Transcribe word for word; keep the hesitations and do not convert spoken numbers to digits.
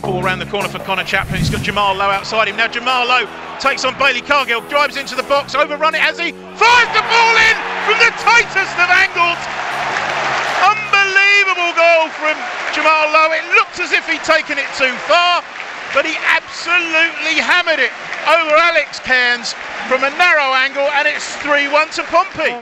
ball around the corner for Connor Chaplin. He's got Jamal Lowe outside him. Now Jamal Lowe takes on Bailey Cargill, drives into the box, overrun it as he fires the ball in from the tightest of angles. Unbelievable goal from Jamal Lowe. It looked as if he'd taken it too far, but he absolutely hammered it over Alex Cairns from a narrow angle, and it's three one to Pompey.